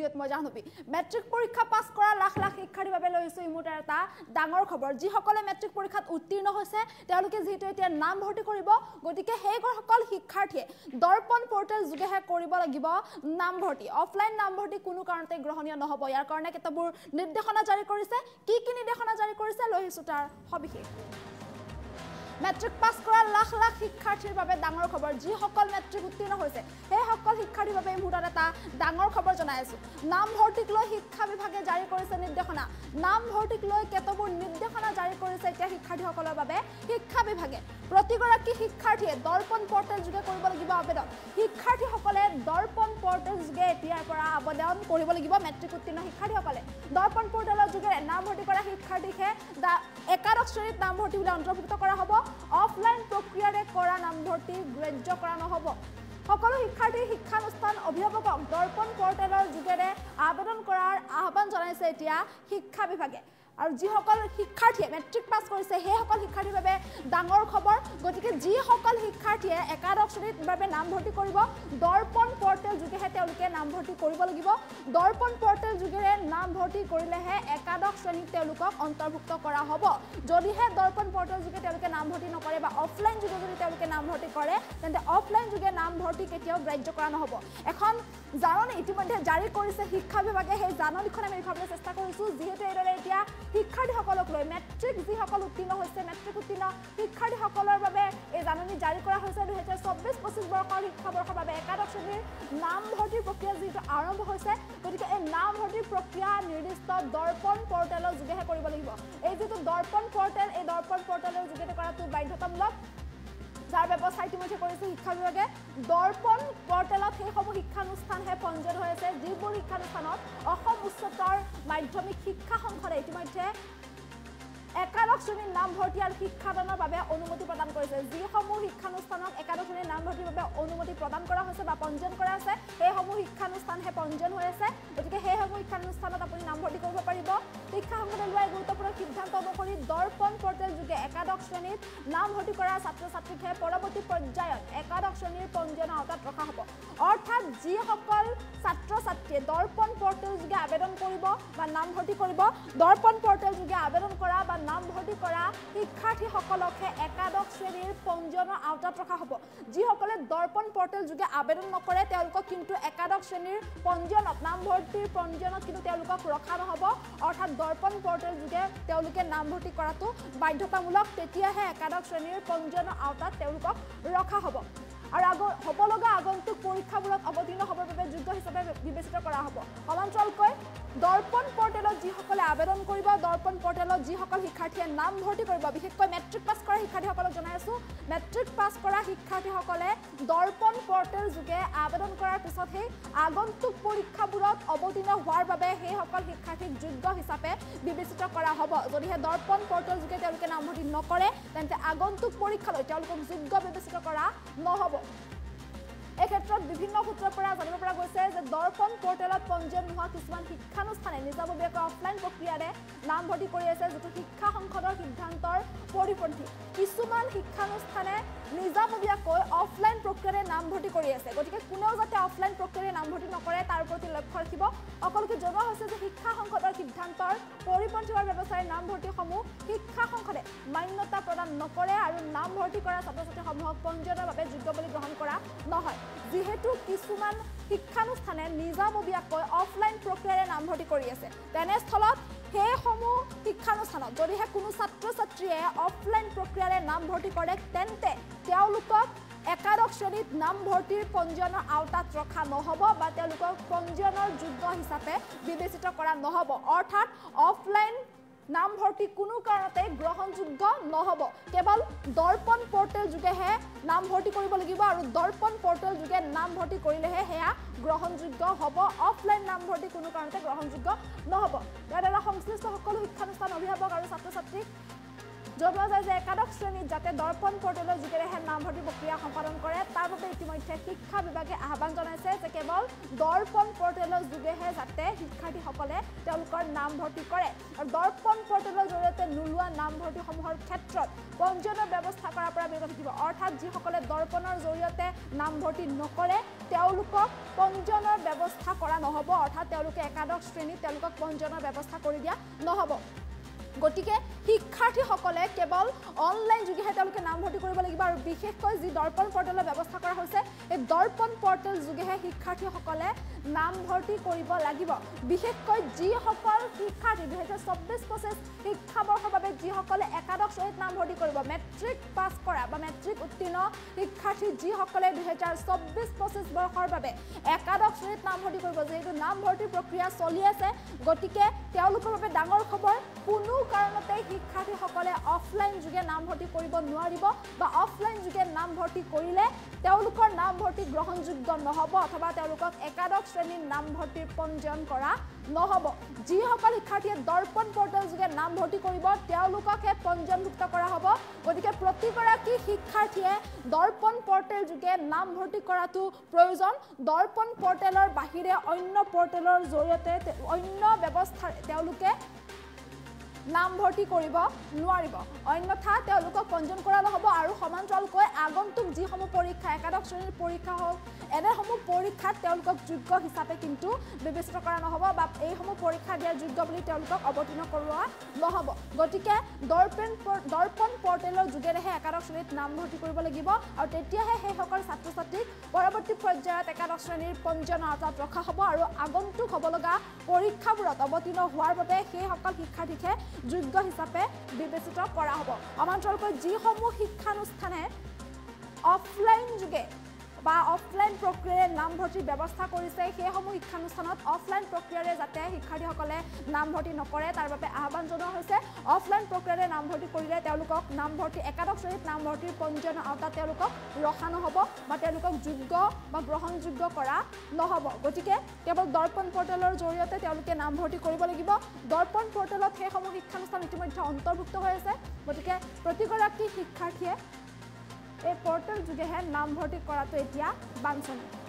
ভিডিঅ'ত মই জানবি মেট্ৰিক পৰীক্ষা পাছ কৰা লাখ লাখ শিক্ষাৰ্থীৰ বাবে লৈছো ইমুটাৰ এটা ডাঙৰ খবৰ যিসকলে মেট্ৰিক পৰীক্ষাত উত্তীৰ্ণ হৈছে তেওঁলোকে যেহেতু এতিয়া নাম ভৰ্তি কৰিব গতিকে সেই সকল শিক্ষাৰ্থীয়ে দৰ্পণ পোৰ্টেল যোগেহে কৰিব লাগিব নাম ভৰ্তি অফলাইন নাম ভৰ্তি কোনো কাৰণতে গ্ৰহণীয় নহব ইয়াৰ কাৰণে কেতবোৰ নিৰ্দেশনা জাৰি কৰিছে কি নিৰ্দেশনা জাৰি কৰিছে লৈছো তাৰ সবিশেষ মেট্ৰিক পাছ কৰা লাখ লাখ শিক্ষাৰ্থীৰ বাবে ডাঙৰ খবৰ যিসকল মেট্ৰিক উত্তীৰ্ণ হৈছে সেই সকল শিক্ষাৰ্থীৰ বাবে মুহূৰ্তত এটা ডাঙৰ খবৰ জনাই আছো নাম ভৰ্তিক লৈ শিক্ষা বিভাগে জাৰি কৰিছে নিৰ্দেশনা নাম ভৰ্তিক লৈ কেতবোৰ নিৰ্দেশনা জাৰি কৰিছে এতিয়া শিক্ষাৰ্থীসকলৰ বাবে শিক্ষা বিভাগে প্ৰতিগৰাকী শিক্ষাৰ্থীয়ে দৰ্পণ পোৰ্টেল যোগে কৰিব লাগিব আবেদন শিক্ষাৰ্থীসকলে দৰ্পণ পোৰ্টেল যোগে এতিয়াৰ পৰা আবেদন কৰিব লাগিব মেট্ৰিক উত্তীৰ্ণ শিক্ষাৰ্থীসকলে দৰ্পণ পোৰ্টেলৰ যোগে নাম ভৰ্তি কৰা শিক্ষাৰ্থীকে একাদশ শ্ৰেণীত নাম ভৰ্তি বুলি অন্তৰ্ভুক্ত কৰা হ'ব অফলাইন প্ৰক্ৰিয়াৰে কৰা নাম ভৰ্তি গ্ৰাহ্য কৰা নহব সকলো শিক্ষাৰ্থী শিক্ষানুষ্ঠান অভিভাৱকক দৰ্পণ পোৰ্টেলৰ যোগেৰে আবেদন কৰাৰ আহ্বান জনাইছে এতিয়া শিক্ষা বিভাগে আৰু যিসকল শিক্ষাৰ্থীয়ে মেট্ৰিক পাছ কৰিছে সেই সকল শিক্ষাৰ্থীৰ বাবে ডাঙৰ খবৰ গতিকে যিসকল শিক্ষাৰ্থীয়ে একাদশ শ্ৰেণীৰ বাবে নাম ভৰ্তি কৰিব দৰ্পণ পোৰ্টেল যোগেহে তেওঁলোকে নাম ভৰ্তি কৰিব লাগিব দৰ্পণ পোৰ্টেল যোগেৰে নাম ভৰ্তি কৰিলেহে একাদশ শ্ৰেণীত তেওঁলোকক অন্তৰ্ভুক্ত কৰা হ'ব যদিহে দৰ্পণ পোৰ্টেল যোগে তেওঁলোকে নাম ভৰ্তি নকৰে বা অফলাইন যোগে যদি তেওঁলোকে নাম ভৰ্তি কৰে তেন্তে অফলাইন যোগে নাম ভৰ্তি কেতিয়াও গ্ৰাহ্য কৰা নহ'ব এখন জাননী ইতিমধ্যে জাৰি কৰিছে শিক্ষা বিভাগে সেই জাননীখন আমি দেখুৱাবলৈ চেষ্টা কৰিছোঁ যিহেতু এইদৰে এতিয়া শিক্ষাৰ্থীসকলক লৈ মেট্ৰিক যিসকল উত্তীৰ্ণ হৈছে মেট্ৰিক উত্তীৰ্ণ শিক্ষাৰ্থীসকলৰ বাবে এই জাননী জাৰি কৰা হৈছে 2024-25 বৰ্ষৰ শিক্ষাবৰ্ষৰ বাবে একাদশ শ্ৰেণীৰ নাম ভৰ্তিৰ প্ৰক্ৰিয়া যিহেতু আৰম্ভ হৈছে গতিকে এই নাম ভৰ্তিৰ প্ৰক্ৰিয়া নিৰ্দিষ্ট দৰ্পণ পোৰ্টেলৰ যোগেহে কৰিব লাগিব এই যিটো দৰ্পণ পোৰ্টেল এই দৰ্পণ পোৰ্টেলৰ যোগেদি কৰাটো বাধ্যতামূলক যাৰ ব্যৱস্থা ইতিমধ্যে কৰিছে শিক্ষা বিভাগে দৰ্পণ পোৰ্টেলত সেইসমূহ শিক্ষানুষ্ঠানহে পঞ্জীয়ন হৈ আছে যিবোৰ শিক্ষানুষ্ঠানত অসম উচ্চতৰ মাধ্যমিক শিক্ষা সংসদে ইতিমধ্যে একাদশ শ্ৰেণীৰ নাম ভৰ্তি আৰু শিক্ষাদানৰ বাবে অনুমতি প্ৰদান কৰিছে যিসমূহ শিক্ষানুষ্ঠানক একাদশ শ্ৰেণীৰ নাম ভৰ্তিৰ বাবে অনুমতি প্ৰদান কৰা হৈছে বা পঞ্জীয়ন কৰা আছে সেইসমূহ শিক্ষানুষ্ঠানহে পঞ্জীয়ন হৈ আছে গতিকে সেইসমূহ শিক্ষানুষ্ঠানত আপুনি নাম ভৰ্তি কৰিব পাৰিব শিক্ষা সংসদে লোৱা গুৰুত্বপূৰ্ণ সিদ্ধান্ত অনুসৰি দৰ্পণ পোৰ্টেল যোগে একাদশ শ্ৰেণীত নাম ভৰ্তি কৰা ছাত্ৰ ছাত্ৰীকে পৰৱৰ্তী পৰ্যায়ত একাদশ শ্ৰেণীৰ পঞ্জীয়নৰ আওতাত ৰখা হ'ব অৰ্থাৎ যিসকল ছাত্ৰ ছাত্ৰীয়ে দৰ্পণ পোৰ্টেল যোগে আবেদন কৰিব বা নাম ভৰ্তি কৰিব দৰ্পণ পোৰ্টেল যোগে আবেদন কৰা বা নাম ভৰ্তি কৰা শিক্ষাৰ্থীসকলকহে একাদশ শ্ৰেণীৰ পঞ্জীয়নৰ আওতাত ৰখা হ'ব যিসকলে দৰ্পণ পোৰ্টেল যোগে আবেদন নকৰে তেওঁলোকক কিন্তু একাদশ শ্ৰেণীৰ পঞ্জীয়নত নাম ভৰ্তিৰ পঞ্জীয়নত কিন্তু তেওঁলোকক ৰখা নহ'ব অৰ্থাৎ দৰ্পণ পোৰ্টেল যোগে তেওঁলোকে নাম ভৰ্তি কৰাটো বাধ্যতামূলক তেতিয়াহে একাদশ শ্ৰেণীৰ পঞ্জীয়নৰ আওতাত তেওঁলোকক ৰখা হ'ব আৰু হ'ব লগা আগন্তুক পৰীক্ষাবোৰত অৱতীৰ্ণ হ'বৰ বাবে যোগ্য হিচাপে বিবেচিত কৰা হ'ব সমান্তৰালকৈ দৰ্পণ পোৰ্টেলত যিসকলে আবেদন কৰিব দৰ্পণ পোৰ্টেলত যিসকল শিক্ষাৰ্থীয়ে নাম ভৰ্তি কৰিব বিশেষকৈ মেট্ৰিক পাছ কৰা শিক্ষাৰ্থীসকলক জনাই আছোঁ মেট্ৰিক পাছ কৰা শিক্ষাৰ্থীসকলে দৰ্পণ পোৰ্টেল যোগে আবেদন কৰাৰ পিছত সেই আগন্তুক পৰীক্ষাবোৰত অৱতীৰ্ণ হোৱাৰ বাবে সেইসকল শিক্ষাৰ্থীক যোগ্য হিচাপে বিবেচিত কৰা হ'ব যদিহে দৰ্পণ পোৰ্টেল যোগে তেওঁলোকে নাম ভৰ্তি নকৰে তেন্তে আগন্তুক পৰীক্ষালৈ তেওঁলোকক যোগ্য বিবেচিত কৰা নহ'ব এই ক্ষেত্ৰত বিভিন্ন সূত্ৰৰ পৰা জানিব পৰা গৈছে যে দৰ্পণ পোৰ্টেলত পঞ্জীয়ন নোহোৱা কিছুমান শিক্ষানুষ্ঠানে নিজাববীয়াকৈ অফলাইন প্ৰক্ৰিয়াৰে নাম ভৰ্তি কৰি আছে যিটো শিক্ষা সংসদৰ সিদ্ধান্তৰ পৰিপন্থী কিছুমান শিক্ষানুষ্ঠানে নিজাববীয়াকৈ অফলাইন প্ৰক্ৰিয়াৰে নাম ভৰ্তি কৰি আছে গতিকে কোনেও যাতে অফলাইন প্ৰক্ৰিয়াৰে নাম ভৰ্তি নকৰে তাৰ প্ৰতি লক্ষ্য ৰাখিব সকলোকে জনোৱা হৈছে যে শিক্ষা সংসদৰ সিদ্ধান্তৰ পৰিপন্থী হোৱাৰ ব্যৱস্থাৰে নাম ভৰ্তিসমূহ শিক্ষা সংসদে মান্যতা প্ৰদান নকৰে আৰু নাম ভৰ্তি কৰা ছাত্ৰ ছাত্ৰীসমূহক পঞ্জীয়নৰ বাবে যোগ্য বুলি গ্ৰহণ কৰা নহয় যিহেতু কিছুমান শিক্ষানুষ্ঠানে নিজাববীয়াকৈ অফলাইন প্ৰক্ৰিয়াৰে নাম ভৰ্তি কৰি আছে তেনেস্থলত সেইসমূহ শিক্ষানুষ্ঠানত যদিহে কোনো ছাত্ৰ ছাত্ৰীয়ে অফলাইন প্ৰক্ৰিয়াৰে নাম ভৰ্তি কৰে তেন্তে তেওঁলোকক একাদশ শ্ৰেণীত নাম ভৰ্তিৰ পঞ্জীয়নৰ আওতাত ৰখা নহ'ব বা তেওঁলোকক পঞ্জীয়নৰ যোগ্য হিচাপে বিবেচিত কৰা নহ'ব অৰ্থাৎ অফলাইন নাম ভৰ্তি কোনো কাৰণতে গ্ৰহণযোগ্য নহ'ব কেৱল দৰ্পণ পোৰ্টেল যোগেহে নাম ভৰ্তি কৰিব লাগিব আৰু দৰ্পণ পোৰ্টেল যোগে নাম ভৰ্তি কৰিলেহে সেয়া গ্ৰহণযোগ্য হ'ব অফলাইন নাম ভৰ্তি কোনো কাৰণতে গ্ৰহণযোগ্য নহ'ব ইয়াৰ দ্বাৰা সংশ্লিষ্ট সকলো শিক্ষানুষ্ঠান অভিভাৱক আৰু ছাত্ৰ ছাত্ৰীক জনোৱা যায় যে একাদশ শ্ৰেণীত যাতে দৰ্পণ পোৰ্টেলৰ যোগেৰেহে নাম ভৰ্তি প্ৰক্ৰিয়া সম্পাদন কৰে তাৰ বাবে ইতিমধ্যে শিক্ষা বিভাগে আহ্বান জনাইছে যে কেৱল দৰ্পণ পোৰ্টেলৰ যোগেহে যাতে শিক্ষাৰ্থীসকলে তেওঁলোকৰ নাম ভৰ্তি কৰে আৰু দৰ্পণ পোৰ্টেলৰ জৰিয়তে নোলোৱা নাম ভৰ্তিসমূহৰ ক্ষেত্ৰত পঞ্জীয়নৰ ব্যৱস্থা কৰাৰ পৰা বিৰত থাকিব অৰ্থাৎ যিসকলে দৰ্পণৰ জৰিয়তে নাম ভৰ্তি নকৰে তেওঁলোকক পঞ্জীয়নৰ ব্যৱস্থা কৰা নহ'ব অৰ্থাৎ তেওঁলোকে একাদশ শ্ৰেণীত তেওঁলোকক পঞ্জীয়নৰ ব্যৱস্থা কৰি দিয়া নহ'ব গতিকে শিক্ষাৰ্থীসকলে কেৱল অনলাইন যোগেহে তেওঁলোকে নামভৰ্তি কৰিব লাগিব আৰু বিশেষকৈ যি দৰ্পণ পৰ্টেলৰ ব্যৱস্থা কৰা হৈছে এই দৰ্পণ পৰ্টেল যোগেহে শিক্ষাৰ্থীসকলে নামভৰ্তি কৰিব লাগিব বিশেষকৈ যিসকল শিক্ষাৰ্থী 2024-25 শিক্ষাবৰ্ষৰ বাবে যিসকলে একাদশ শ্ৰেণীত নামভৰ্তি কৰিব মেট্ৰিক পাছ কৰা বা মেট্ৰিক উত্তীৰ্ণ শিক্ষাৰ্থী যিসকলে 2024-25 বৰ্ষৰ বাবে একাদশ শ্ৰেণীত নামভৰ্তি কৰিব যিহেতু নামভৰ্তিৰ প্ৰক্ৰিয়া চলি আছে গতিকে তেওঁলোকৰ বাবে ডাঙৰ খবৰ কোনো কাৰণতে শিক্ষাৰ্থীসকলে অফলাইন যোগে নামভৰ্তি কৰিব নোৱাৰিব বা অফলাইন যোগে নামভৰ্তি কৰিলে তেওঁলোকৰ নামভৰ্তি গ্ৰহণযোগ্য নহ'ব অথবা তেওঁলোকক একাদশ শ্ৰেণীৰ নামভৰ্তিৰ পঞ্জীয়ন কৰা নহ'ব যিসকল শিক্ষাৰ্থীয়ে দৰ্পণ পৰ্টেল যোগে নামভৰ্তি কৰিব তেওঁলোককহে পঞ্জীয়নভুক্ত কৰা হ'ব গতিকে প্ৰতিগৰাকী শিক্ষাৰ্থীয়ে দৰ্পণ পৰ্টেল যোগে নামভৰ্তি কৰাটো প্ৰয়োজন দৰ্পণ পৰ্টেলৰ বাহিৰে অন্য পৰ্টেলৰ জৰিয়তে অন্য ব্যৱস্থাৰে তেওঁলোকে নামভৰ্তি কৰিব নোৱাৰিব অন্যথা তেওঁলোকক পঞ্জীয়ন কৰা নহ'ব আৰু সমান্তৰালকৈ আগন্তুক যিসমূহ পৰীক্ষা একাদশ শ্ৰেণীৰ পৰীক্ষা হওক এনেসমূহ পৰীক্ষাত তেওঁলোকক যোগ্য হিচাপে কিন্তু বিবেচিত কৰা নহ'ব বা এইসমূহ পৰীক্ষা দিয়াৰ যোগ্য বুলি তেওঁলোকক অৱতীৰ্ণ কৰোৱা নহ'ব গতিকে দৰ্পণ পৰ্টেলৰ যোগেৰেহে একাদশ শ্ৰেণীত নামভৰ্তি কৰিব লাগিব আৰু তেতিয়াহে সেইসকল ছাত্ৰ ছাত্ৰীক পৰৱৰ্তী পৰ্যায়ত একাদশ শ্ৰেণীৰ পঞ্জীয়নৰ আওতাত ৰখা হ'ব আৰু আগন্তুক হ'ব লগা পৰীক্ষাবোৰত অৱতীৰ্ণ হোৱাৰ বাবে সেইসকল শিক্ষাৰ্থীকহে যোগ্য হিচাপে বিবেচিত কৰা হ'ব সমান্তৰালকৈ যিসমূহ শিক্ষানুষ্ঠানে অফলাইন যোগে বা অফলাইন প্ৰক্ৰিয়াৰে নামভৰ্তিৰ ব্যৱস্থা কৰিছে সেইসমূহ শিক্ষানুষ্ঠানত অফলাইন প্ৰক্ৰিয়াৰে যাতে শিক্ষাৰ্থীসকলে নামভৰ্তি নকৰে তাৰ বাবে আহ্বান জনোৱা হৈছে অফলাইন প্ৰক্ৰিয়াৰে নামভৰ্তি কৰিলে তেওঁলোকক নামভৰ্তি একাদশ শ্ৰেণীত নামভৰ্তিৰ পঞ্জীয়নৰ আওতাত তেওঁলোকক ৰখা নহ'ব বা তেওঁলোকক যোগ্য বা গ্ৰহণযোগ্য কৰা নহ'ব গতিকে কেৱল দৰ্পণ পৰ্টেলৰ জৰিয়তে তেওঁলোকে নামভৰ্তি কৰিব লাগিব দৰ্পণ পৰ্টেলত সেইসমূহ শিক্ষানুষ্ঠান ইতিমধ্যে অন্তৰ্ভুক্ত হৈ আছে গতিকে প্ৰতিগৰাকী শিক্ষাৰ্থীয়ে এই পৰ্টেল যোগেহে নামভৰ্তি কৰাটো এতিয়া বাঞ্ছনীয়